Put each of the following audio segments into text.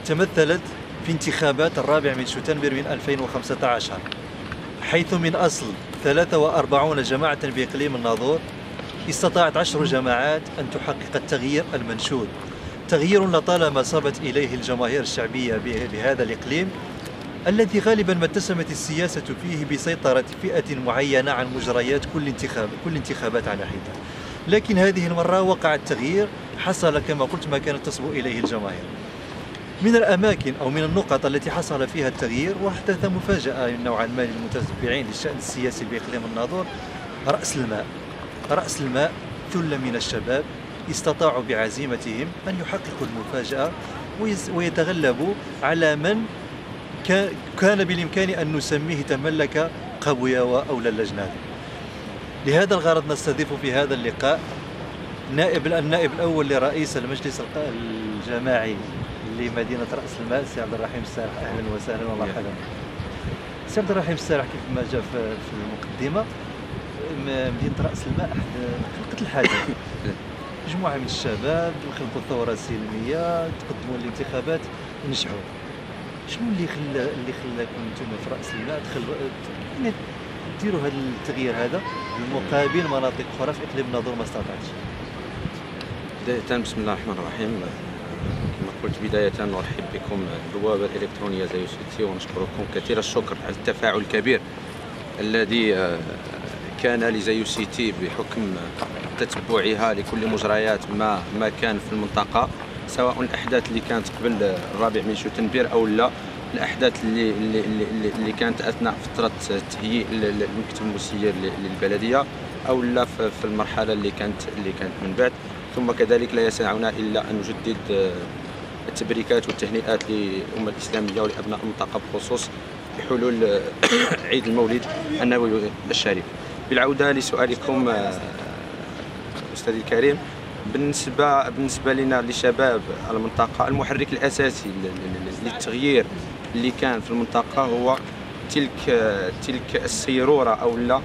تمثلت في انتخابات الرابع من شتنبر من 2015، حيث من أصل 43 جماعة بإقليم الناظور استطاعت 10 جماعات أن تحقق التغيير المنشود، تغيير لطالما صابت إليه الجماهير الشعبية بهذا الإقليم الذي غالبا ما اتسمت السياسة فيه بسيطرة فئة معينة عن مجريات كل انتخابات على حدة. لكن هذه المرة وقع التغيير، حصل كما قلت ما كانت تصبو إليه الجماهير. من الأماكن أو من النقط التي حصل فيها التغيير وحدث مفاجأة نوعا ما للمتتبعين للشأن السياسي بإقليم الناظور: رأس الماء ثلة من الشباب استطاعوا بعزيمتهم أن يحققوا المفاجأة ويتغلبوا على من كان بالإمكان أن نسميه تملك قبوياوة أو اللجنة. لهذا الغرض نستضيف في هذا اللقاء النائب الأول لرئيس المجلس الجماعي لمدينة رأس الماء، سي عبد الرحيم السارح. أهلا وسهلا ومرحبا. سي عبد الرحيم السارح، كيف ما جاء في المقدمة، مدينة رأس الماء خلقت الحدث. مجموعة من الشباب خلقوا ثورة سلمية، تقدموا للانتخابات ونجحوا. شنو اللي خلاكم انتم في رأس الماء يعني ديروا هذا التغيير هذا بالمقابل مناطق أخرى في إقليم الناظور ما استطاعتش؟ بداية بسم الله الرحمن الرحيم. كما قلت بداية نرحب بكم البوابة الإلكترونية زيوسيتي، ونشكركم كثير الشكر على التفاعل الكبير الذي كان لزيوسيتي بحكم تتبعها لكل مجريات ما كان في المنطقة، سواء الأحداث اللي كانت قبل الرابع من شتنبر أو لا الأحداث اللي كانت أثناء فترة تهيئ المكتب المسير للبلدية أو لا في المرحلة اللي كانت من بعد. ثم كذلك لا يسعنا إلا أن نجدد التبريكات والتهنئات للأمة الإسلامية ولأبناء المنطقة بخصوص بحلول عيد المولد النبوي الشريف. بالعودة لسؤالكم أستاذي الكريم، بالنسبة لنا لشباب المنطقة، المحرك الأساسي للتغيير اللي كان في المنطقة هو تلك السيرورة أو لا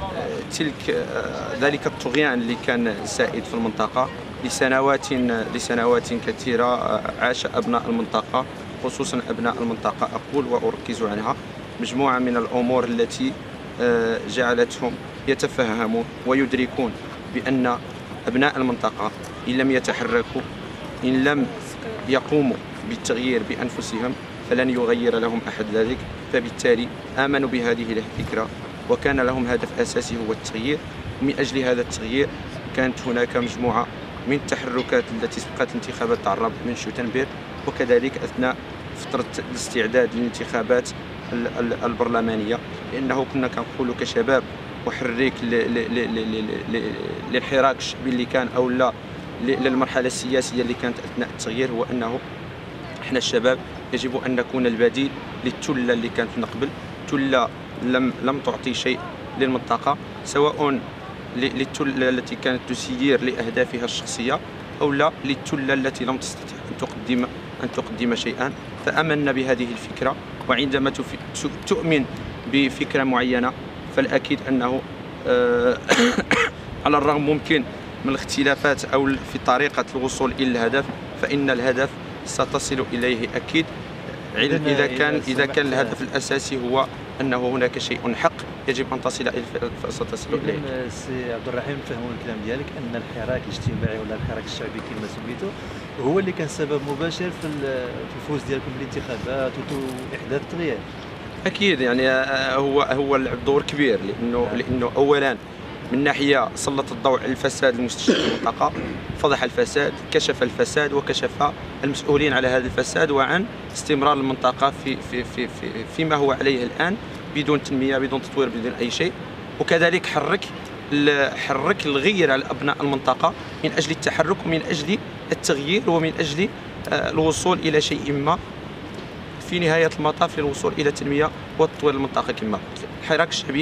ذلك الطغيان اللي كان سائد في المنطقة لسنوات كثيرة. عاش أبناء المنطقة، خصوصا أبناء المنطقة أقول وأركز عنها مجموعة من الأمور التي جعلتهم يتفهمون ويدركون بأن أبناء المنطقة إن لم يتحركوا، إن لم يقوموا بالتغيير بأنفسهم فلن يغير لهم أحد ذلك. فبالتالي آمنوا بهذه الفكرة وكان لهم هدف أساسي هو التغيير. ومن أجل هذا التغيير كانت هناك مجموعة من التحركات التي سبقت انتخابات الرابع من شتنبر، وكذلك أثناء فترة الاستعداد للانتخابات البرلمانية، لأنه كنا كنقولوا كشباب محرك للحراك الشعبي اللي كان أو لا للمرحلة السياسية اللي كانت أثناء التغيير، هو أنه احنا الشباب يجب أن نكون البديل للتلة اللي كانت من قبل، تلة لم تعطي شيء للمنطقة، سواء للتلة التي كانت تسير لأهدافها الشخصية أو لا للتلة التي لم تستطع أن تقدم شيئا. فآمنا بهذه الفكرة، وعندما تؤمن بفكرة معينة فالأكيد أنه على الرغم ممكن من الاختلافات أو في طريقة الوصول إلى الهدف، فإن الهدف ستصل إليه أكيد إذا كان الهدف الأساسي هو أنه هناك شيء حق يجب أن تصل إليه. سي عبد الرحيم، نفهموا الكلام ديالك أن الحراك الاجتماعي ولا الحراك الشعبي كما سميتو هو اللي كان سبب مباشر في الفوز ديالكم بالانتخابات وإحداث التغيير. أكيد، يعني هو لعب دور كبير، لأنه أولا من ناحية سلط الضوء على الفساد المستشري في المنطقة، فضح الفساد، كشف الفساد وكشف المسؤولين على هذا الفساد وعن استمرار المنطقة فيما هو عليه الآن بدون تنمية بدون تطوير بدون أي شيء. وكذلك حرك الغير على أبناء المنطقة من أجل التحرك ومن أجل التغيير ومن أجل الوصول إلى شيء ما في نهاية المطاف للوصول إلى تنمية وتطوير المنطقة. كما قلت الحراك الشعبي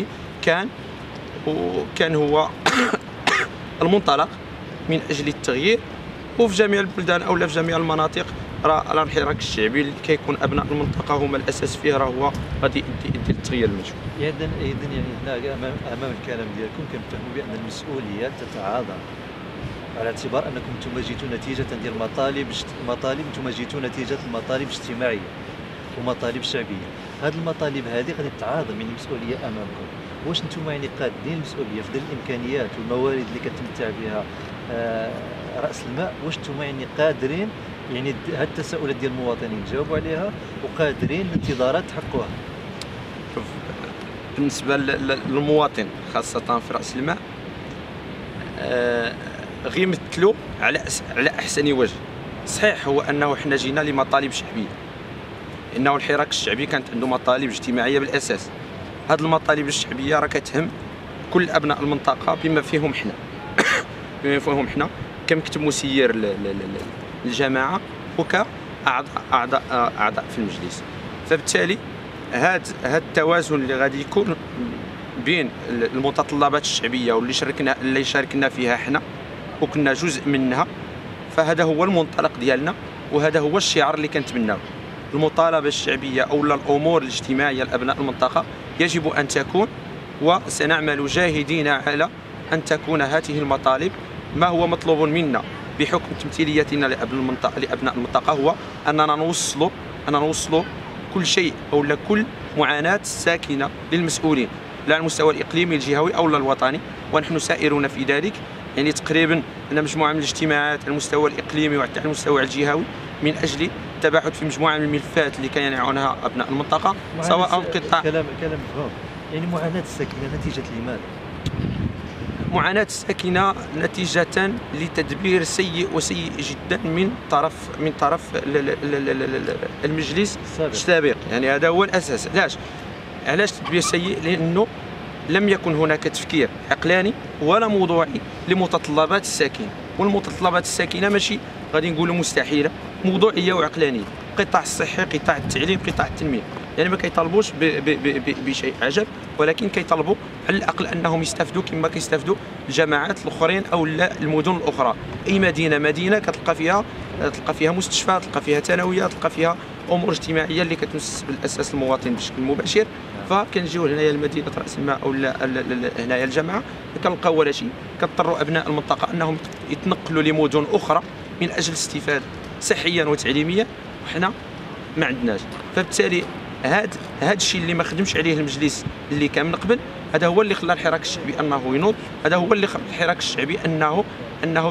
كان هو المنطلق من أجل التغيير، وفي جميع البلدان أو في جميع المناطق راه الحراك الشعبي اللي كيكون أبناء المنطقة هما الأساس فيه، راه هو غادي يدي التغيير المنشود. إذن يعني هنا أمام الكلام ديالكم كنفهموا بأن المسؤولية تتعاظم على اعتبار انكم انتم جيتوا نتيجه ديال مطالب انتم جيتوا نتيجه المطالب اجتماعيه ومطالب شعبيه. هذه المطالب هذه غادي تعاظم من المسؤوليه امامكم. واش انتم يعني قادين المسؤوليه في ظل الامكانيات والموارد اللي كتمتع بها راس الماء؟ واش انتم يعني قادرين يعني هاد التساؤلات ديال المواطنين تجاوبوا عليها وقادرين الانتظارات تحققوها؟ شوف، بالنسبه للمواطن خاصه في راس الماء غيمثلوا على احسن وجه. صحيح هو انه حنا جينا لمطالب شعبيه، انه الحراك الشعبي كانت عنده مطالب اجتماعيه بالاساس. هذه المطالب الشعبيه راه كتهم كل ابناء المنطقه بما فيهم حنا بما فيهم حنا كمكتب مسير للجماعه اعضاء في المجلس. فبالتالي هذا التوازن اللي غادي يكون بين المتطلبات الشعبيه واللي شاركنا فيها حنا وكنا جزء منها، فهذا هو المنطلق ديالنا وهذا هو الشعار اللي كنتمناوه. المطالبه الشعبيه او الامور الاجتماعيه لابناء المنطقه يجب ان تكون، وسنعمل جاهدين على ان تكون هذه المطالب. ما هو مطلوب منا بحكم تمثيليتنا لابناء المنطقه هو اننا نوصلوا كل شيء او كل معاناه ساكنه للمسؤولين، لا على المستوى الاقليمي الجهوي او الوطني، ونحن سائرون في ذلك. يعني تقريبا أن مجموعه من الاجتماعات على المستوى الاقليمي وحتى على المستوى الجهوي من اجل التباحث في مجموعه من الملفات اللي كان يعنيها ابناء المنطقه، سواء قطاع كلام مفهوم. يعني معاناه الساكنه نتيجه لماذا؟ معاناة الساكنة نتيجة لتدبير سيء وسيء جدا من طرف المجلس السابق. يعني هذا هو الأساس. علاش تدبير سيء؟ لأنه لم يكن هناك تفكير عقلاني ولا موضوعي لمتطلبات الساكنة، والمتطلبات الساكنة ماشي غادي نقولوا مستحيلة، موضوعية وعقلانية. قطاع الصحي، قطاع التعليم، قطاع التنمية، يعني ما كيطالبوش بشيء عجب، ولكن كيطالبوا على الاقل انهم يستافدوا كما كيستافدوا الجماعات الاخرين او المدن الاخرى. اي مدينه كتلقى فيها مستشفى، تلقى فيها ثانويه، تلقى فيها امور اجتماعيه اللي كتمس بالاساس المواطن بشكل مباشر. فكنجيو هنايا لمدينه راس الماء او هنايا الجامعه كنلقاو ولا شيء، كضطروا ابناء المنطقه انهم يتنقلوا لمدن اخرى من اجل الاستفاده صحيا وتعليميا، وحنا ما عندناش. فبالتالي هذا الشيء اللي ما خدمش عليه المجلس اللي كان من قبل، هذا هو اللي خلى الحراك الشعبي انه ينوض، هذا هو اللي خلى الحراك الشعبي انه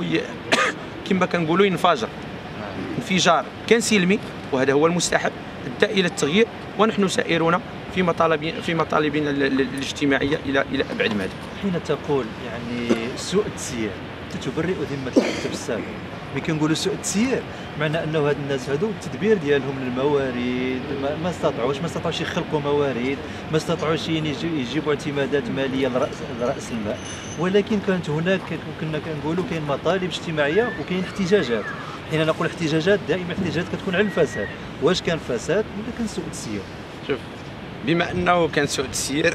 كما كنقولوا ينفجر انفجار كان سلمي، وهذا هو المستحب ادى الى التغيير. ونحن سائرون في مطالبنا الاجتماعيه الى ابعد مدى. حين تقول يعني سوء التسيير تتبرئ ذمه المكتب السابق. ملي كنقولوا سوء التسيير معنى انه هاد الناس هادو التدبير ديالهم للموارد ما استطاعوش يخلقوا موارد، ما استطاعوش يجيبوا اعتمادات ماليه لراس الماء. ولكن كانت هناك كنا كنقولوا كاين مطالب اجتماعيه وكاين احتجاجات. حين نقول احتجاجات دائما احتجاجات كتكون على الفساد. واش كان فساد ولا كان سوء تسيير؟ شوف، بما انه كان سوء تسيير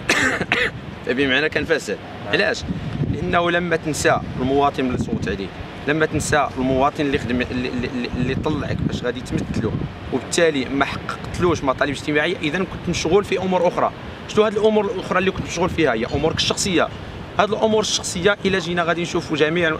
فبمعنى كان فساد. علاش؟ لانه لما تنسى المواطن اللي صوت عليه، لما تنسى المواطن اللي خدم اللي طلعك باش غادي تمثلو، وبالتالي ما حققتلوش مطالب اجتماعيه، اذا كنت مشغول في امور اخرى. شنو هذه الامور الاخرى اللي كنت مشغول فيها؟ هي امورك الشخصيه. هذه الامور الشخصيه الى جينا غادي نشوفوا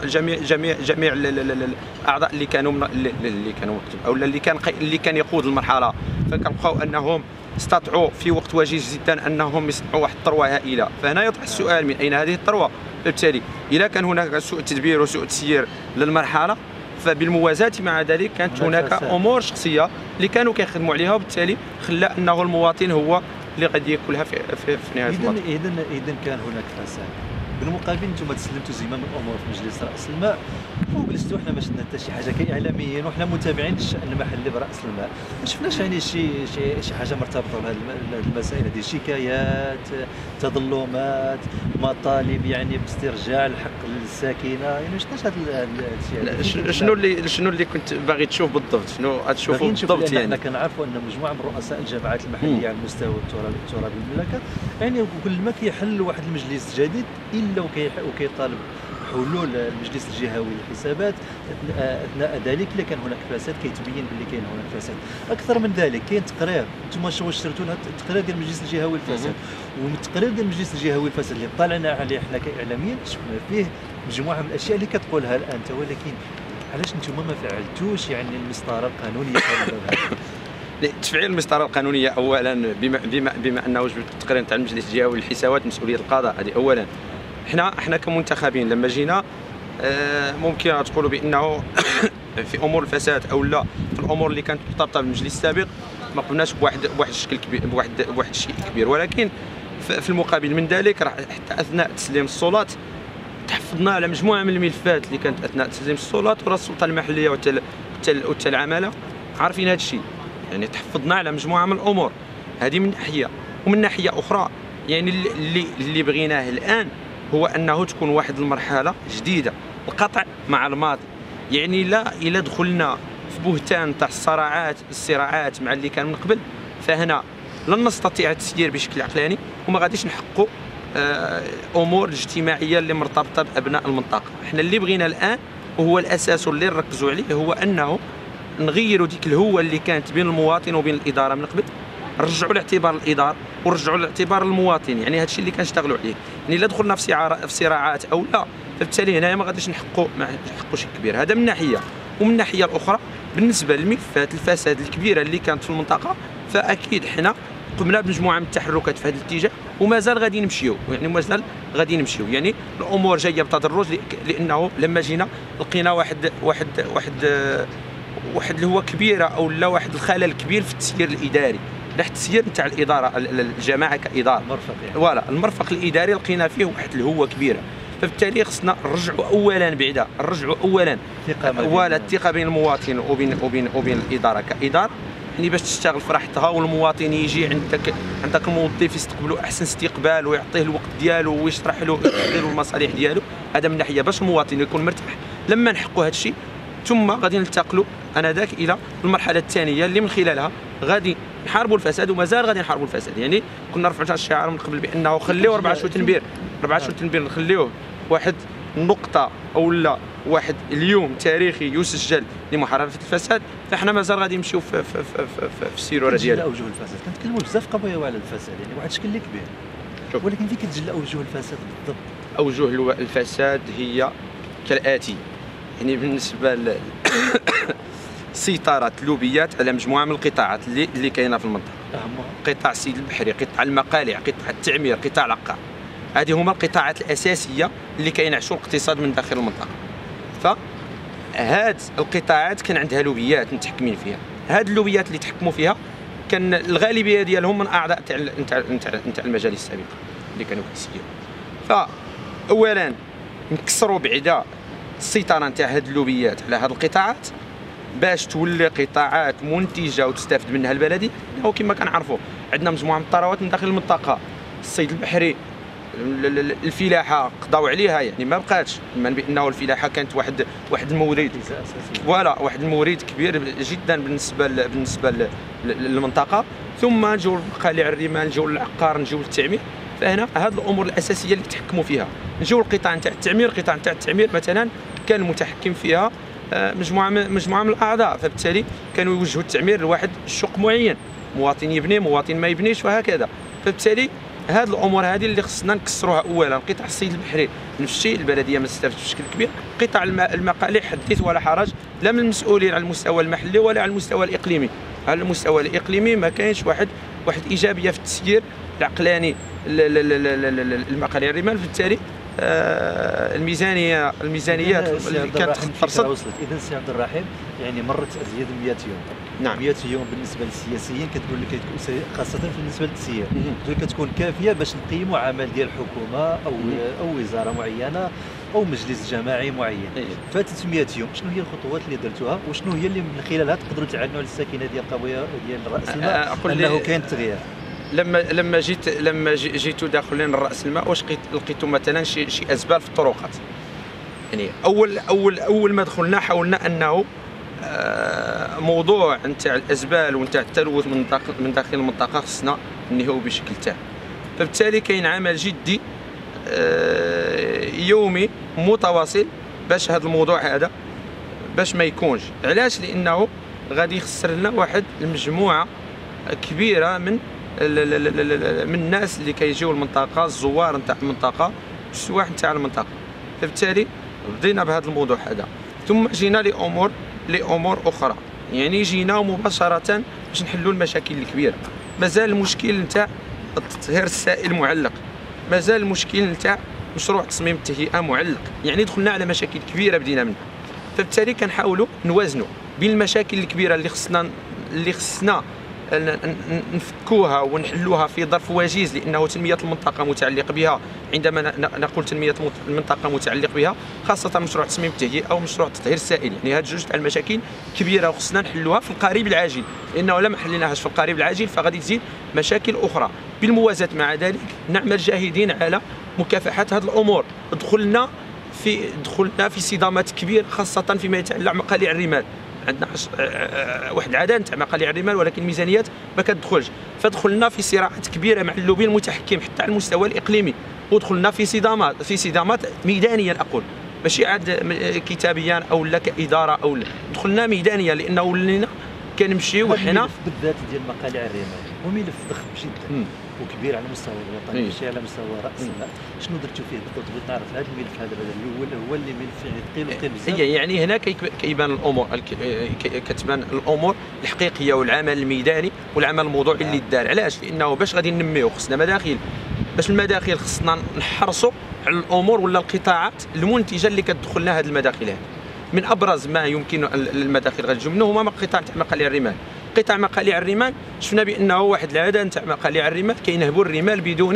جميع الاعضاء اللي كانوا مكتوب او اللي كان يقود المرحله، فكنلقاو انهم استطاعوا في وقت وجيز جدا انهم يصنعوا واحد الثروه هائله. فهنا يطرح السؤال من اين هذه الثروه؟ بالتالي اذا كان هناك سوء تدبير وسوء تسيير للمرحله، فبالموازاه مع ذلك كانت هناك امور شخصيه اللي كانوا كيخدموا عليها، وبالتالي خلى انه المواطن هو اللي غادي ياكلها في نهايه المطاف. اذا كان هناك فساد، بالمقابل انتم تسلمتوا زمام الامور في مجلس راس الماء وجلستوا. حنا ما شفنا حتى شي حاجه كاعلاميين وحنا متابعين للشان المحلي براس الماء، ما شفناش يعني شي حاجه مرتبطه بهذه المسائل هذه، شكايات، تظلمات، مطالب يعني باسترجاع الحق للساكنه. يعني ما شفناش هذا الشيء. شنو اللي كنت باغي تشوف بالضبط؟ شنو غتشوفوا بالضبط؟ يعني حنا كنعرفوا ان مجموعه من رؤساء الجماعات المحليه على مستوى التراب المملكه يعني كل ما كيحل واحد المجلس جديد الا وكيطالب حلول المجلس الجهوي للحسابات. اثناء ذلك الا كان هناك فساد كيتبين باللي كاين هناك فساد. اكثر من ذلك كاين تقرير، انتم شرتوا لنا التقرير ديال المجلس الجهوي للفساد، والتقرير ديال المجلس الجهوي للفساد اللي طلعنا عليه حنا كاعلاميين شفنا فيه مجموعه من الاشياء اللي كتقولها انت، ولكن علاش نتوما ما فعلتوش يعني المسطره القانونيه في هذا الباب؟ تفعيل المسطره القانونيه اولا بما انه وجبه التقرير تاع المجلس الجهوي للحسابات مسؤوليه القضاء، هذه اولا. احنا كمنتخبين لما جينا ممكن تقولوا بانه في امور الفساد او لا في الامور اللي كانت مرتبطه بالمجلس السابق ما قمناش بواحد الشكل كبير، بواحد الشيء كبير، ولكن في المقابل من ذلك حتى اثناء تسليم الصولات تحفظنا على مجموعه من الملفات اللي كانت اثناء تسليم الصولات، ورا السلطه المحليه وحتى العماله عارفين هذا الشيء. يعني تحفظنا على مجموعه من الامور هذه من ناحيه، ومن ناحيه اخرى يعني اللي بغيناه الان هو انه تكون واحد المرحله جديده، القطع مع الماضي. يعني لا الا دخلنا في بهتان تاع الصراعات مع اللي كان من قبل، فهنا لن نستطيع التسيير بشكل عقلاني وما غاديش نحققوا امور الاجتماعيه اللي مرتبطه بابناء المنطقه. احنا اللي بغينا الان وهو الاساس اللي نركزوا عليه هو انه نغيروا ديك الهوه اللي كانت بين المواطن وبين الاداره من قبل، نرجعوا لاعتبار الاداره ونرجعوا لاعتبار المواطن. يعني هذا الشيء اللي كنشتغلوا عليه. يعني لا دخلنا في صراعات او لا، فبالتالي هنايا ما غاديش نحققوا شيء كبير. هذا من ناحيه. ومن الناحيه الاخرى بالنسبه للملفات الفساد الكبيره اللي كانت في المنطقه، فاكيد حنا قمنا بمجموعه من التحركات في هذا الاتجاه ومازال غادي نمشيو، يعني الامور جايه بتدرج، لانه لما جينا لقينا واحد اللي هو كبيره او لا واحد الخلل كبير في التسيير الاداري، التسيير نتاع الاداره الجماعه كاداره المرفق يعني. فوالا المرفق الاداري لقينا فيه واحد الهوه كبيره، فبالتالي خصنا نرجعوا اولا الثقه بين المواطن وبين الاداره كاداره، يعني باش تشتغل في راحتها والمواطن يجي عندك الموظف يستقبلوا احسن استقبال ويعطيه الوقت ديالو ويشرح له المصالح ديالو. هذا من ناحيه باش المواطن يكون مرتاح. لما نحققوا هذا الشيء ثم غادي ننتقلوا انذاك الى المرحله الثانيه اللي من خلالها غادي نحاربوا الفساد، ومازال غادي نحاربوا الفساد. يعني كنا رفعنا الشعار من قبل بانه خليو 4 تنبير نخليوه واحد النقطه او لا واحد اليوم تاريخي يسجل لمحاربه الفساد، فاحنا مازال غادي نمشيو في السيروره ديالنا. اوجه الفساد كنتكلموا بزاف قضايا على الفساد، يعني واحد الشكل اللي كبير، ولكن فين كتجلى اوجه الفساد بالضبط؟ اوجه الفساد هي كالاتي. يعني بالنسبه سيطرة اللوبيات على مجموعه من القطاعات اللي كاينه في المنطقه، قطاع السيد البحري، قطاع المقالع، قطاع التعمير، قطاع العقار. هذه هما القطاعات الاساسيه اللي كينعشوا الاقتصاد من داخل المنطقه. فهاد القطاعات كان عندها لوبيات متحكمين فيها. هاد اللوبيات اللي تحكموا فيها كان الغالبيه ديالهم من اعضاء نتاع المجالس السابقه اللي كانوا كيسيروا. فاولا نكسروا بعدا السيطره نتاع هاد اللوبيات على هاد القطاعات باش تولي قطاعات منتجه وتستافد منها البلديه. او كما كنعرفوا عندنا مجموعه من الثروات من داخل المنطقه، الصيد البحري، الفلاحه قضاو عليها، يعني ما بقاتش، من بانه الفلاحه كانت واحد المورد فوالا واحد المورد كبير جدا بالنسبه للمنطقه. ثم نجيو لمقالع الرمال، نجيو للعقار، نجيو للتعمير. فهنا هذه الامور الاساسيه اللي تحكموا فيها. نجيو للقطاع نتاع التعمير. القطاع نتاع التعمير مثلا كان متحكم فيها مجموعه من الاعضاء، فبالتالي كانوا يوجهوا التعمير لواحد الشق معين، مواطن يبني مواطن ما يبنيش وهكذا. فبالتالي هذه الامور هذه اللي خصنا نكسروها. اولا قطاع الصيد البحري نفس الشيء، البلديه ما استفادتش بشكل كبير. قطاع المقالع حدث ولا حرج، لا من المسؤولين على المستوى المحلي ولا على المستوى الاقليمي. على المستوى الاقليمي ما كاينش واحد ايجابيه في التسيير العقلاني المقالع الرمال. بالتالي الميزانيات اللي كانت ترصد. اذا سي عبد الرحيم يعني مرت ازيد من 100 يوم. نعم 100 يوم بالنسبه للسياسيين كتقول لك خاصه بالنسبه للتسيير كتكون كافيه باش نقيموا عمل ديال الحكومه او وزاره معينه او مجلس جماعي معين. فاتت 100 يوم، شنو هي الخطوات اللي درتوها وشنو هي اللي من خلالها تقدروا تعلنوا على الساكنه ديال القضيه ديال راس المال انه كاين تغيير؟ لما جيتوا داخلين راس الماء، واش لقيتوا مثلا شي ازبال في الطرقات؟ يعني اول ما دخلنا حاولنا انه موضوع نتاع الازبال ونتاع التلوث من داخل المنطقه خصنا ننهيو بشكل تام. فبالتالي كاين عمل جدي يومي متواصل باش هذا الموضوع هذا باش ما يكونش. علاش؟ لانه غادي يخسر لنا واحد المجموعه كبيره من الناس اللي كيجيو المنطقه، الزوار نتاع المنطقه، السواح نتاع المنطقه. فبالتالي بدينا بهذا الموضوع هذا، ثم جينا لامور اخرى. يعني جينا مباشره باش نحلوا المشاكل الكبيره. مازال المشكل نتاع التطهير السائل معلق، مازال المشكل نتاع مشروع تصميم التهيئه معلق. يعني دخلنا على مشاكل كبيره بدينا منها. فبالتالي كنحاولوا نوازنوا بين المشاكل الكبيره اللي خصنا نفكوها ونحلوها في ظرف وجيز، لانه تنميه المنطقه متعلق بها. عندما نقول تنميه المنطقه متعلق بها خاصه مشروع تصميم التهيئه او مشروع تطهير السائل، يعني هاد جوج تاع المشاكل كبيره وخصنا نحلوها في القريب العاجل، لانه لما حليناهاش في القريب العاجل فغادي تزيد مشاكل اخرى. بالموازاه مع ذلك نعمل جاهدين على مكافحه هذه الامور. دخلنا في صدامات كبيره خاصه فيما يتعلق مقاليع الرمال. عندنا واحد العدد تاع مقاليع الرمال ولكن الميزانيات ما كتدخلش، فدخلنا في صراعات كبيره مع اللوبي المتحكم حتى على المستوى الاقليمي، ودخلنا في صدامات ميدانيا، اقول ماشي عاد كتابيا او لا كاداره او لا، دخلنا ميدانيا لانه ولينا كنمشيو حنا. الملف بالذات ديال مقاليع الرمال هو ملف ضخم جدا وكبير على مستوى الوطني ماشي على مستوى راس المال. شنو درتوا فيه بالضبط؟ بغيت نعرف هذا الملف هذا هو اللي ملف يعني ثقيل بزاف. يعني هنا كيبان الامور، كتبان الامور الحقيقيه والعمل الميداني والعمل الموضوعي اللي دار. علاش؟ لانه باش غادي ننميو خصنا مداخل، باش المداخل خصنا نحرصوا على الامور ولا القطاعات المنتجه اللي كتدخل لنا هذه المداخل. هذه من ابرز ما يمكن المداخل غادي تجيو منه هما قطاع تاع مقاليع الرمال. قطاع مقاليع الرمال شفنا بانه واحد العدد تاع مقاليع الرمال كينهبوا الرمال بدون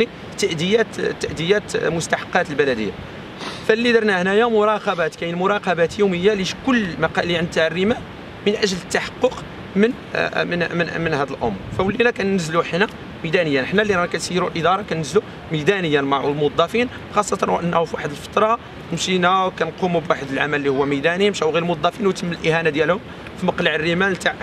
تاديات مستحقات البلديه. فاللي درنا هنايا مراقبات، كاين مراقبات يوميه لكل مقاليع تاع الرمال من اجل التحقق من هذه الامور. فولينا كننزلوا حنا ميدانيا، حنا اللي رانا كنسيروا الاداره كننزلوا ميدانيا مع الموظفين، خاصه وانه في واحد الفتره مشينا كنقوموا بواحد العمل اللي هو ميداني، مشاو غير الموظفين وتم الاهانه ديالهم في مقلع الرمال تاع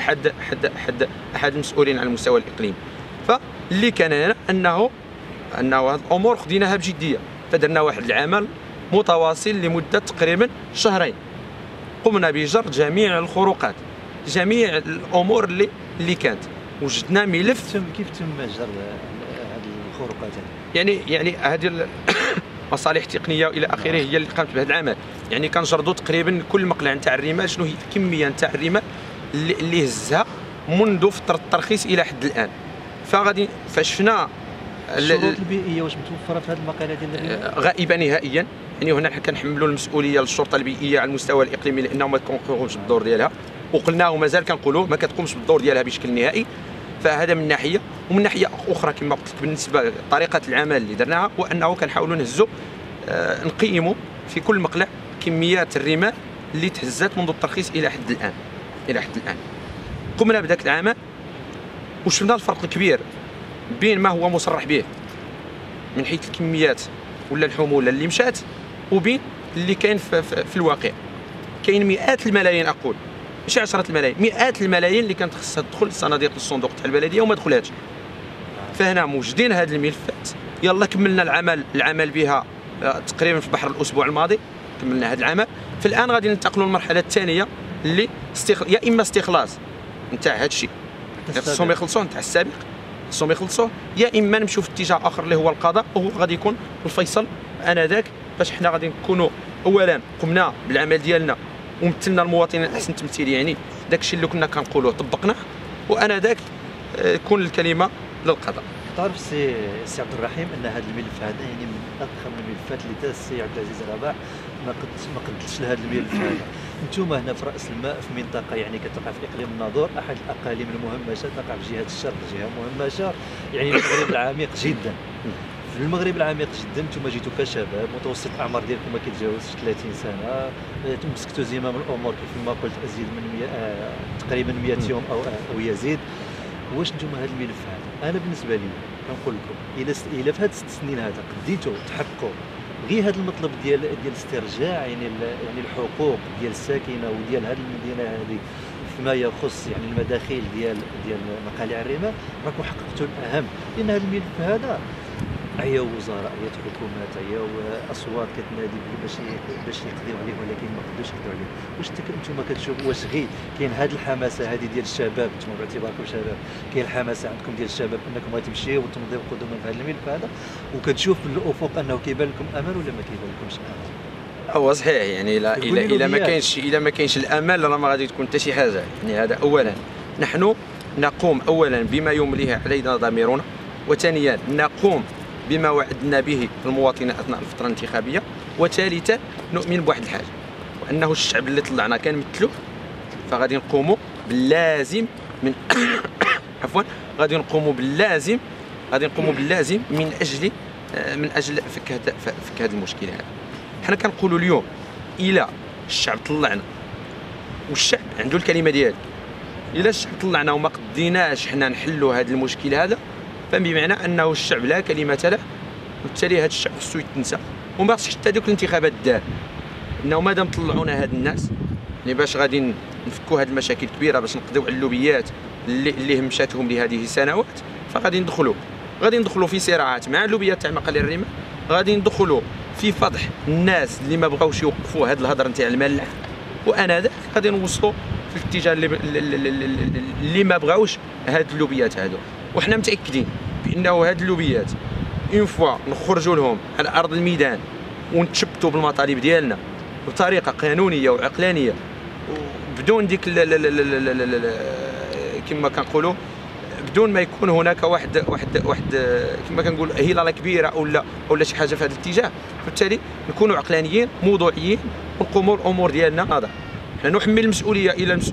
احد المسؤولين على المستوى الاقليمي. فاللي كان هنا انه هذه الامور خديناها بجديه، فدرنا واحد العمل متواصل لمده تقريبا شهرين، قمنا بجر جميع الخروقات، جميع الامور اللي كانت. وجدنا ملف. كيف تم جر هذه الخروقات؟ يعني هذه مصالح تقنيه والى اخره هي اللي قامت بهذا العمل. يعني كنجردوا تقريبا كل مقلع نتاع الرمال شنو هي الكميه نتاع الرمال اللي هزها منذ فتره الترخيص الى حد الان. فغادي فشفنا الشروط البيئيه واش متوفره في هذه المقالات ديال الرمال؟ غائبه نهائيا. يعني هنا كنحملوا المسؤوليه للشرطه البيئيه على المستوى الاقليمي لانه ما كتقومش بالدور ديالها، وقلنا ومازال كنقولوا ما كتقومش بالدور ديالها بشكل نهائي. فهذا من ناحيه، ومن ناحيه اخرى كما قلت لك بالنسبه لطريقه العمل اللي درناها وانه كنحاولوا نهزوا نقيموا في كل مقلع كميات الرمال اللي تهزات منذ الترخيص الى حد الان. قمنا بذاك العمل وشفنا الفرق الكبير بين ما هو مصرح به من حيث الكميات ولا الحموله اللي مشات وبين اللي كاين في الواقع. كاين مئات الملايين، اقول ماشي عشرات الملايين، مئات الملايين اللي كانت خصها تدخل صناديق الصندوق تاع البلديه وما دخلاتش. فهنا موجودين هذه الملفات، يلا كملنا العمل بها تقريبا في بحر الاسبوع الماضي، كملنا هذا العمل. فالان غادي ننتقلوا للمرحله الثانيه اللي يا اما استخلاص نتاع هذا الشيء خصهم يخلصوه نتاع السابق، خصهم يخلصوه، يا اما نمشيو في اتجاه اخر اللي هو القضاء، وهو غادي يكون الفيصل انذاك. باش حنا غادي نكونوا اولا قمنا بالعمل ديالنا ومثلنا المواطنين احسن تمثيل، يعني داك الشيء اللي كنا كنقولوه طبقناه، وانا ذاك تكون الكلمه للقضاء. تعرف سي عبد الرحيم ان هذا الملف هذا يعني من اضخم الملفات اللي داز السي عبد العزيز رباح ما قدش لهذا الملف هذا. انتم هنا في راس الماء في منطقه يعني كتقع في اقليم الناظور، احد الاقاليم المهمشه تقع في جهه الشرق، جهه مهمشه يعني المغرب العميق جدا. في المغرب العميق جدا انتم جيتوا كشباب، متوسط الاعمار ديالكم ما كيتجاوزش 30 سنه، مسكتوا زمام الامور كيف ما قلت ازيد من تقريبا 100 يوم او يزيد. واش نتوما هذا الملف هذا انا بالنسبه لي كنقول لكم الا في هاد 6 سنين هذا قديتوا تحققوا غير هذا المطلب ديال استرجاع يعني الحقوق ديال الساكنه وديال هذه المدينه هذه فيما يخص يعني المداخيل ديال مقاليع الرمال، راكم حققتوا الاهم. لان هذا الملف هذا عياو وزراء، عيات حكومات، عياو اصوات كتنادي باش يقضيو عليه ولكن ما قدروش يقضيو عليه. واش انتم كتشوفوا واش غير كاين هذه الحماسه هذه ديال الشباب، انتم باعتباركم شباب كاين الحماسه عندكم ديال الشباب انكم غتمشيو وتمضيو قدما في هذا الملف هذا، وكتشوف في الافق انه كيبان لكم امل ولا ما كيبان لكمش امل؟ هو صحيح يعني الا ما كاينش الامل راه ما غادي تكون حتى شي حاجه. يعني هذا اولا. نحن نقوم اولا بما يمليه علينا ضميرنا، وثانيا نقوم بما وعدنا به المواطنين اثناء الفتره الانتخابيه، وثالثا نؤمن بواحد الحاجه، وانه الشعب اللي طلعنا كنمثلوه، فغادي نقوموا باللازم من عفوا غادي نقوموا باللازم من اجل فك هذا المشكل هذا. حنا كنقولوا اليوم الى الشعب طلعنا والشعب عنده الكلمه ديالو، الى الشعب طلعنا وما قديناش حنا نحلوا هذا المشكل هذا، فبمعنى انه الشعب لا كلمه له، وبالتالي هذا الشعب خصو يتنسى وما خصش حتى دوك الانتخابات دار. انه مادام طلعونا هاد الناس اللي باش غادي نفكوا هاد المشاكل الكبيره، باش نقضيو على اللوبيات اللي همشاتهم لهذه السنوات، فغادي ندخلوا في صراعات مع اللوبيات تاع مقال الرمال، غادي ندخلوا في فضح الناس اللي ما بغاوش يوقفوا هاد الهضره نتاع المال، وانا ذاك غادي نوصلوا في الاتجاه اللي ما بغاوش هاد اللوبيات هادو. وحنا متاكدين بانه هاد اللوبيات اون فوا نخرجوا لهم على ارض الميدان ونتشبتوا بالمطالب ديالنا بطريقه قانونيه وعقلانيه، بدون ديك كما كنقولوا، بدون ما يكون هناك واحد كما كنقول هلالة كبيره ولا شي حاجه في هذا الاتجاه. بالتالي نكونوا عقلانيين موضوعيين ونقوموا الامور ديالنا هذا. حنا نحمل المسؤوليه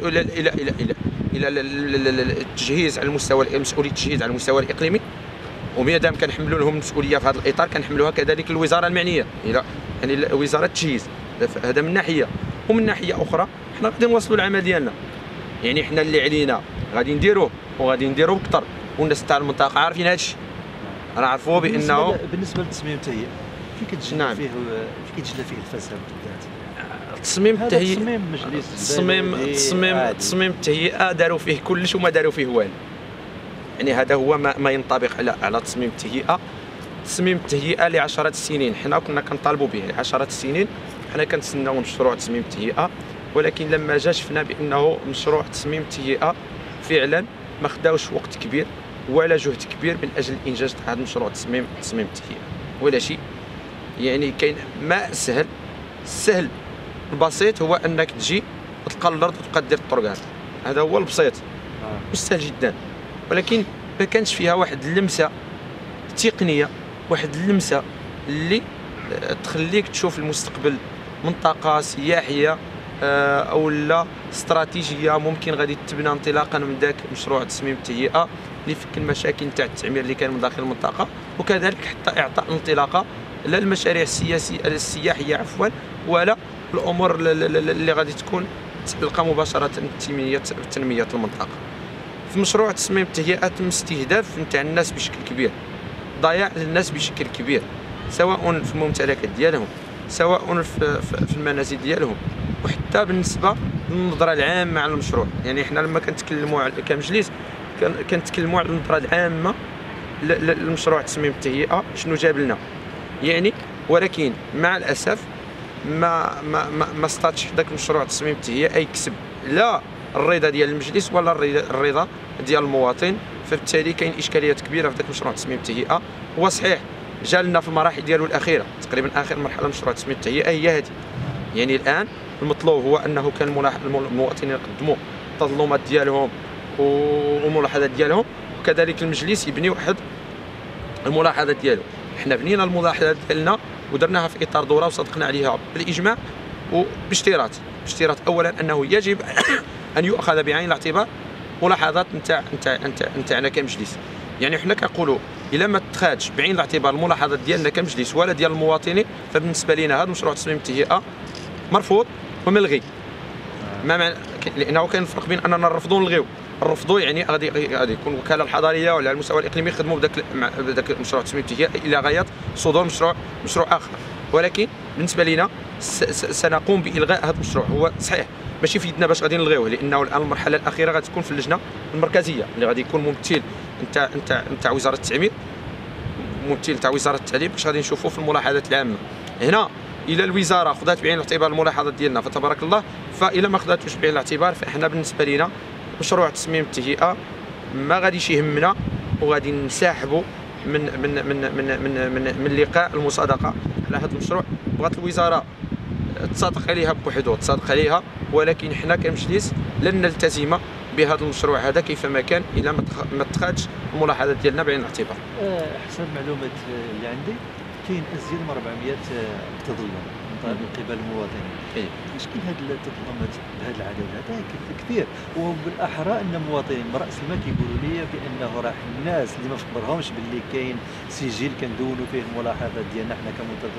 الى التجهيز على المستوى، مسؤوليه التجهيز على المستوى الاقليمي، وما دام كنحملوا لهم المسؤوليه في هذا الاطار كنحملوها كذلك الوزاره المعنيه، يعني وزاره التجهيز. هذا من ناحيه، ومن ناحيه اخرى حنا غادي نواصلوا العمل ديالنا. يعني حنا اللي علينا غادي نديروه وغادي نديروه بكثر، والناس تاع المنطقه عارفين هذا الشيء، راه عرفوا بانه بالنسبه للتصميم التهيئ فين كتجلى فيه الفساد بالذات؟ تصميم التهيئه، تصميم مجلس تصميم التهيئه داروا فيه كلش وما داروا فيه والو. يعني هذا هو ما ينطبق على تصميم التهيئه. تصميم التهيئه لعشرات السنين حنا كنا كنطالبوا به، لعشرات السنين حنا كنتسناو مشروع تصميم التهيئه، ولكن لما جا شفنا بانه مشروع تصميم التهيئه فعلا ما خداوش وقت كبير ولا جهد كبير من اجل الانجاز تاع هذا المشروع تصميم التهيئه ولا شيء. يعني كاين ما السهل البسيط هو انك تجي تلقى الارض وتبقى دير الطرقات، هذا هو البسيط مستاهل جدا، ولكن ما كانش فيها واحد اللمسه تقنيه، واحد اللمسه اللي تخليك تشوف المستقبل منطقه سياحيه او لا استراتيجيه ممكن غادي تبنى انطلاقا من ذاك مشروع تصميم التهيئه اللي فك المشاكل تاع التعمير اللي كان من داخل المنطقه، وكذلك حتى اعطاء انطلاقه لا المشاريع السياحيه عفوا ولا الامور اللي غادي تكون تلقى مباشره تنميه المنطقه. في مشروع تصميم التهيئه تم استهداف نتاع الناس بشكل كبير، ضياع للناس بشكل كبير، سواء في الممتلكات ديالهم، سواء في المنازل ديالهم، وحتى بالنسبه للنظره العامه على المشروع. يعني احنا لما كنتكلموا كمجلس كنتكلموا على النظره العامه للمشروع تصميم التهيئه شنو جاب لنا يعني، ولكن مع الاسف ما استطاعش داك المشروع تصميم التهيئه يكسب لا الرضا ديال المجلس ولا الرضا ديال المواطن. فبالتالي كاين اشكاليات كبيره في داك مشروع تصميم التهيئه. هو صحيح جا لنا في المراحل ديالو الاخيره، تقريبا اخر مرحله مشروع تصميم التهيئه هي هذه. يعني الان المطلوب هو انه كان المواطنين يقدموا التظلمات ديالهم والملاحظات ديالهم، وكذلك المجلس يبني واحد الملاحظات ديالو. حنا بنينا الملاحظات ديالنا ودرناها في اطار دوره وصدقنا عليها بالاجماع وباشتراط اولا انه يجب ان يؤخذ بعين الاعتبار ملاحظات نتاعنا كمجلس. يعني حنا كنقولوا الا ما اتخذش بعين الاعتبار الملاحظات ديالنا كمجلس ولا ديال المواطنين، فبالنسبه لنا هذا مشروع تصميم التهيئه مرفوض وملغي. ما معنى؟ لانه كاين فرق بين اننا نرفضوا ونلغيو. نرفضوا يعني غادي يكون الوكاله الحضاريه ولا على المستوى الاقليمي يخدموا بداك مشروع تصميم التهيئه الى غايه صدور مشروع اخر، ولكن بالنسبه لنا سنقوم بالغاء هذا المشروع. هو صحيح ماشي في يدنا باش غادي نلغيوه، لانه الان المرحله الاخيره غادي تكون في اللجنه المركزيه اللي غادي يكون ممثل نتاع وزاره التعمير، ممثل تاع وزاره التعليم، باش غادي نشوفوا في الملاحظات العامه. هنا الى الوزاره خذات بعين الاعتبار الملاحظات ديالنا فتبارك الله، فإلا ما خذاتوش بعين الاعتبار فاحنا بالنسبه لنا مشروع تصميم التهيئه ما غاديش يهمنا، وغادي نسحبوا من لقاء المصادقه على هذا المشروع. بغات الوزاره تصادق عليها بوحدو، تصادق عليها، ولكن حنا كمجلس لن نلتزم بهذا المشروع هذا كيفما كان الا ما اتخذش الملاحظات ديالنا بعين الاعتبار. حسب المعلومات اللي عندي كاين ازيد من 400 تظلم من قبل المواطنين. مشكل هذه التظلمات بهذا العدد هذا كثير، وبالاحرى ان المواطنين من راس المال كيقولوا لي بانه راه الناس اللي ما فكرهمش باللي كاين سجل كندونوا فيه الملاحظات ديالنا حنا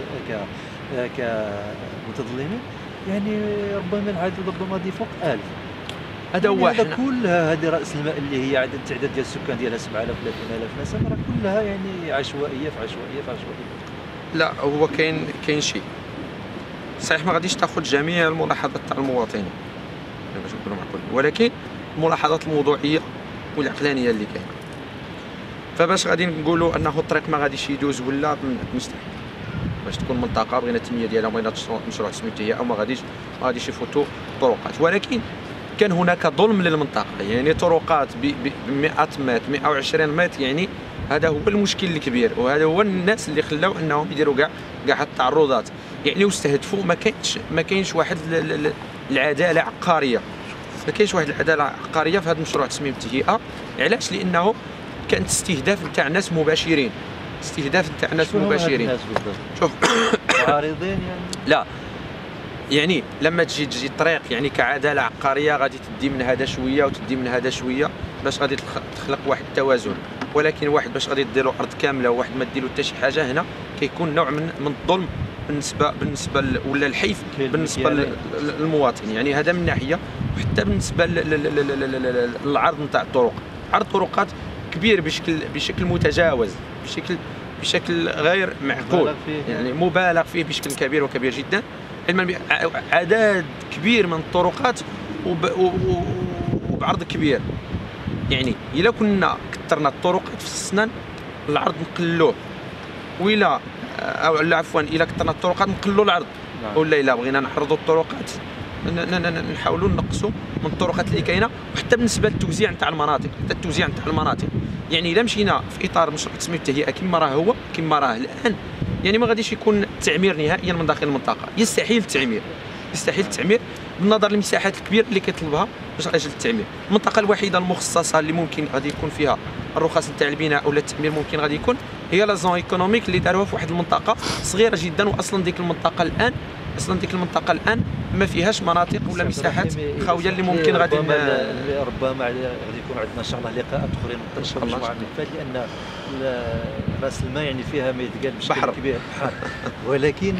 كمتظلمين، يعني ربما العدد ربما دي فوق 1000. هذا هو. هذا كلها هذه راس المال اللي هي عدد التعداد ديال السكان ديالها 7000 ولا 30000 نسمه، راه كلها يعني عشوائيه في عشوائيه في عشوائيه. لا، هو كاين شيء صحيح، ما غاديش تاخذ جميع الملاحظات تاع المواطنين باش نكونوا معقولين، ولكن الملاحظات الموضوعيه والعقلانيه اللي كاينه. فباش غادي نقولوا انه الطريق ما غاديش يدوز ولا مستحيل، باش تكون منطقه بغينا التنميه ديالها بغينا مشروع تسميتها او ما غاديش يفوتوا طرقات، ولكن كان هناك ظلم للمنطقه، يعني طرقات ب 100 متر 120 متر، يعني هذا هو المشكل الكبير، وهذا هو الناس اللي خلاو انهم يديروا كاع التعرضات، يعني واستهدفوا ما كاينش واحد العداله عقاريه، ما كاينش واحد العداله عقاريه في هذا المشروع تسميم التهيئه. علاش؟ لانه كانت استهداف نتاع ناس مباشرين، استهداف نتاع ناس مباشرين. شوف معارضين يعني لا، يعني لما تجي الطريق يعني كعداله عقاريه غادي تدي من هذا شويه وتدي من هذا شويه باش غادي تخلق واحد التوازن، ولكن واحد باش غادي دير له ارض كامله وواحد ما دير له حتى شي حاجه، هنا كيكون نوع من الظلم بالنسبه ولا الحيف بالنسبه للمواطن. يعني هذا من ناحيه، وحتى بالنسبه للعرض نتاع الطرق، عرض طرقات كبير بشكل متجاوز، بشكل غير معقول، يعني مبالغ فيه بشكل كبير وكبير جدا، علما عدد كبير من الطرقات وبعرض كبير. يعني الا كنا كثرنا الطرقات في السنان العرض نقلوه، وإلا او عفوا الا كثرنا الطرقات نقلوا العرض، ولا الا بغينا نعرضوا الطرقات نحاولوا نقصوا من الطرقات اللي كاينه، وحتى بالنسبه للتوزيع نتاع المناطق، حتى التوزيع نتاع المناطق. يعني الا مشينا في اطار مشروع تسميه التهيئه كما راه الان، يعني ما غاديش يكون التعمير نهائيا من داخل المنطقه، يستحيل التعمير بالنظر للمساحات الكبيره اللي كيطلبها باش اجل التعمير. المنطقه الوحيده المخصصه اللي ممكن غادي يكون فيها الرخص نتاع البناء ولا التعمير ممكن غادي يكون هي لا زون ايكونوميك اللي داروها في واحد المنطقه صغيره جدا، واصلا ديك المنطقه الان ما فيهاش مناطق ولا مساحات خاويه اللي ممكن غادي ربما غادي يكون عندنا ان شاء الله لقاءات اخرين نطرحوا مجموعه من الفات، لان راس المال يعني فيها ما يتقال بشكل كبير بحر، ولكن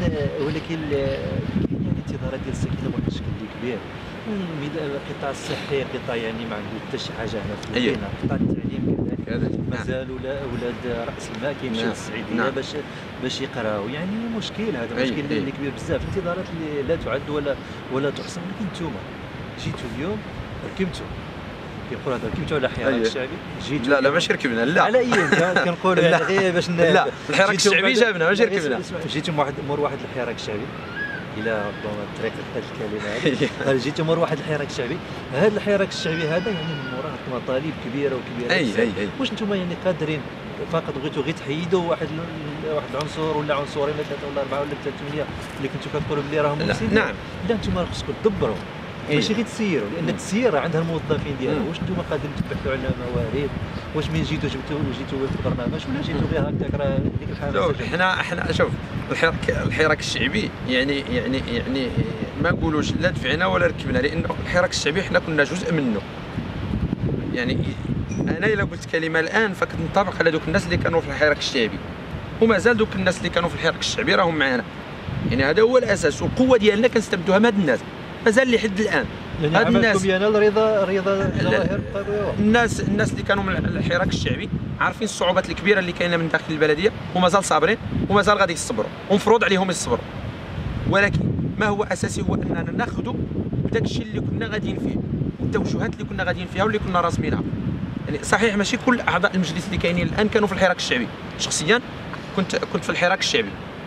الانتظارات ديال السكنه واحد الشكل كبير. القطاع الصحي قطاع يعني ما عنده حتى شي حاجه هنا في المدينه، قطاع التعليم كذلك مازال ولاد راس المال كيمشيو للسعيديه باش يقراو، يعني مشكل، هذا مشكل اللي كبير بزاف، الانتظارات اللي لا تعد ولا تحصى. ولكن نتوما جيتوا اليوم ركبتوا، كيقولوا هذا ركبتوا على الحراك الشعبي، جيتوا لا ماشي ركبنا، لا على كنقولوا يعني غير باش لا الحراك الشعبي جابنا ماشي ركبنا، جيتوا مور واحد الحراك الشعبي الى ربما طريقه هذه الكلمه هذه جيتوا مور واحد الحراك الشعبي. هذا الحراك الشعبي هذا يعني من وراه مطالب كبيره وكبيره. واش نتوما يعني قادرين فقط بغيتوا غير تحيدوا واحد العنصر ولا عنصرين ولا ثلاثه ولا اربعه ولا 300 اللي كنتوا كتقولوا بلي راهم مفسدين؟ نعم، لا نتوما خصكم تدبروا ماشي غير تسيروا، لان التسيير عندها الموظفين ديالها. واش نتوما قادرين تبحثوا على موارد؟ واش من جيتوا جبتوا في البرنامج ولا جيتوا غير هكاك راه ديك الحاله؟ حنا شوف الحراك الشعبي يعني ما نقولوش لا دفعنا ولا ركبنا، لانه الحراك الشعبي حنا كنا جزء منه. يعني انا الا قلت كلمه الان فكنطبق على دوك الناس اللي كانوا في الحراك الشعبي، ومازال دوك الناس اللي كانوا في الحراك الشعبي راهم معنا. يعني هذا هو الاساس، والقوه ديالنا كنستمدوها من هاد الناس مازال لحد الان. يعني هاد الناس رضا الجواهر الناس اللي كانوا من الحراك الشعبي عارفين الصعوبات الكبيره اللي كاينه من داخل البلديه، ومازال صابرين ومازال غادي يصبروا، ومفروض عليهم يصبروا. ولكن ما هو اساسي هو اننا ناخذوا بداك الشيء اللي كنا غاديين فيه، والتوجهات اللي كنا غاديين فيها واللي كنا راسمينها. يعني صحيح ماشي كل اعضاء المجلس اللي كاينين الان كانوا في الحراك الشعبي، شخصيا كنت في الحراك الشعبي،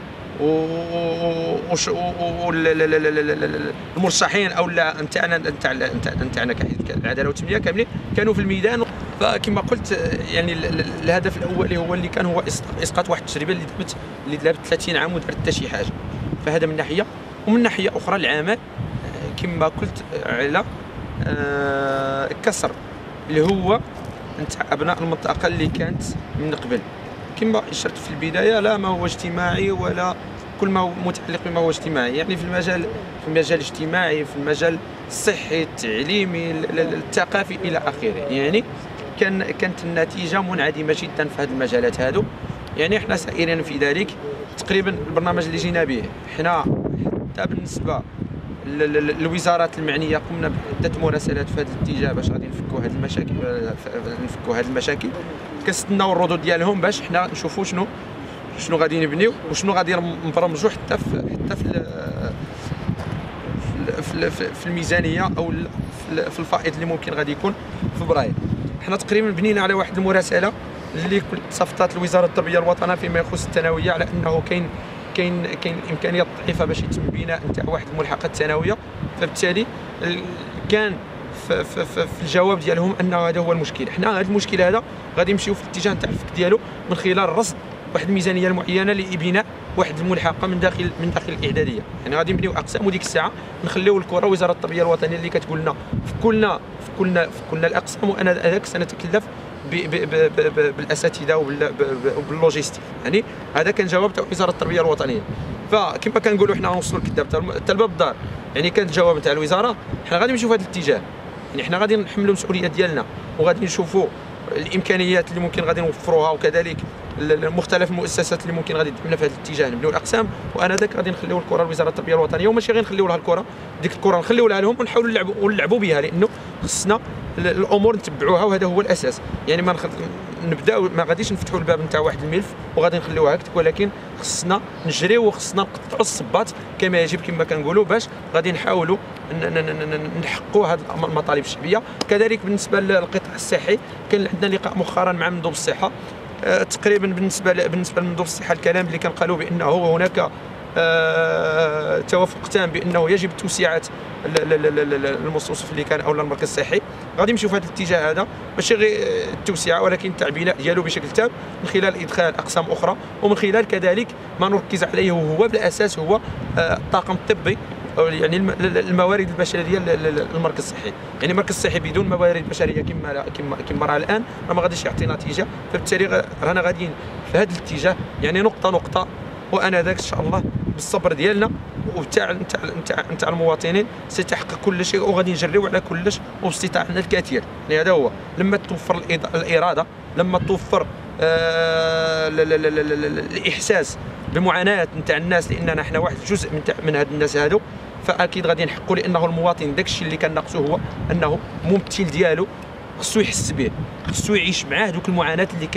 المرشحين او لا نتاعنا كحزب العداله والتنميه كاملين كانوا في الميدان. فكما قلت يعني الهدف الاولي هو اللي كان هو اسقاط واحد التجربه اللي دابت 30 عام ودارت حتى شي حاجه. فهذا من ناحيه. ومن ناحيه اخرى العمل كما قلت على كسر اللي هو نتاع ابناء المنطقه اللي كانت من قبل. كما اشرت في البدايه، لا ما هو اجتماعي ولا كل ما هو متعلق بما هو اجتماعي، يعني في المجال الاجتماعي، في المجال الصحي، التعليمي، الثقافي الى اخره. يعني كانت النتيجه منعدمه جدا في هذه المجالات هذو. يعني احنا سائرين في ذلك. تقريبا البرنامج اللي جينا به حنا حتى بالنسبه للوزارات المعنيه قمنا بعده مراسلات في هذا الاتجاه باش غادي نفكوا هذه المشاكل. كنستناو الردود ديالهم باش حنا نشوفوا شنو غادي نبنيو وشنو غادي نبرمجوا حتى في الميزانيه او في الفائض اللي ممكن غادي يكون في فبراير. حنا تقريبا بنينا على واحد المراسله اللي صفطات لوزاره التربيه الوطنيه فيما يخص الثانويه، على انه كاين امكانيه ضعيفه باش يتم بناء نتاع واحد الملحقات الثانويه. فبالتالي كان في الجواب ديالهم انه هذا هو المشكل. حنا هذا المشكل هذا غادي نمشيو في الاتجاه نتاع الفك ديالو من خلال رصد واحد الميزانيه معينه لبناء واحد الملحقه من داخل الاعداديه. يعني غادي نبنيو اقسام، وديك الساعه نخليو الكره وزاره التربيه الوطنيه اللي كتقول لنا في كلنا الاقسام، وانا هذاك سنتكلف بالاساتذه وباللوجيستيك. يعني هذا كان جواب تاع وزاره التربيه الوطنيه. فكما كنقولوا حنا نوصلوا الكذاب حتى لباب الدار. يعني كان الجواب تاع الوزاره حنا غادي نمشيو في هذا الاتجاه. يعني حنا غادي نحملوا المسؤوليه ديالنا وغادي نشوفوا الامكانيات اللي ممكن غادي نوفروها، وكذلك مختلف المؤسسات اللي ممكن غادي تدعمنا في هذا الاتجاه نبنيو الاقسام. وانا ذاك غادي نخليو الكره لوزاره التربيه الوطنيه، وماشي غير نخليو لها الكره، ديك الكره نخليو لها لهم ونحاولوا نلعبوا بها، لانه خصنا الامور نتبعوها وهذا هو الاساس. يعني ما نبداو ما غاديش نفتحوا الباب نتاع واحد الملف وغادي نخليوها هكذا، ولكن خصنا نجريو وخصنا نقطعوا الصباط كما يجب كما كنقولوا، باش غادي نحاولوا نحققوا هذه المطالب الشعبيه. كذلك بالنسبه للقطاع الصحي كان عندنا لقاء مؤخرا مع مندوب الصحه. تقريبا بالنسبه لمندوب الصحه الكلام اللي كنقالوا بانه هناك توافق تام بانه يجب توسعه المستوصف اللي كان اولا المركز الصحي. غادي نمشيو في هذا الاتجاه هذا، ماشي غير التوسعه ولكن التعبئه ديالو بشكل تام من خلال ادخال اقسام اخرى، ومن خلال كذلك ما نركز عليه وهو بالاساس هو الطاقم الطبي، يعني الموارد البشريه للمركز الصحي. يعني المركز الصحي بدون موارد بشريه كما راه الان راه ما غاديش يعطي نتيجه. فبالتالي رانا غاديين في هذا الاتجاه، يعني نقطه، وانا ذاك ان شاء الله بالصبر ديالنا وتاع المواطنين سيتحقق كل شيء، وغادي نجريو على كلش وباستطاعتنا الكثير. يعني هذا هو لما توفر الاراده، لما توفر الاحساس بمعاناه نتاع الناس، لاننا حنا واحد جزء من هاد الناس هادو، فاكيد غادي نحققوا، لانه المواطن داك الشيء اللي كنناقصو هو انه ممثل ديالو خصو يحس به، خصو يعيش معاه دوك المعاناه اللي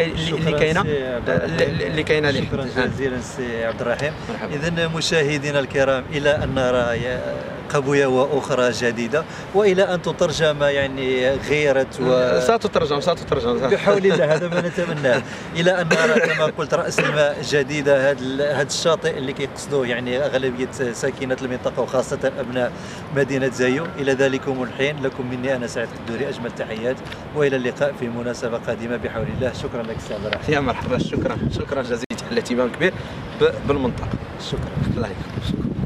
كاينه شكرا جزيلا سي عبد الرحيم. اذا مشاهدينا الكرام، الى ان نرى قبويه واخرى جديده، والى ان تترجم يعني غيرت ستترجم بحول الله، هذا ما نتمناه. الى ان نرى كما قلت راس الماء جديده، هذا الشاطئ اللي كيقصدوه يعني اغلبيه ساكنه المنطقه وخاصه ابناء مدينه زايو. الى ذلكم الحين لكم مني انا سعيد الدوري اجمل تحيات، والى اللقاء في مناسبه قادمه بحول الله. شكرا لك سي عبد الرحيم. يا مرحبا، شكرا جزيلا على الاهتمام الكبير بالمنطقه. شكرا. الله يكرمك.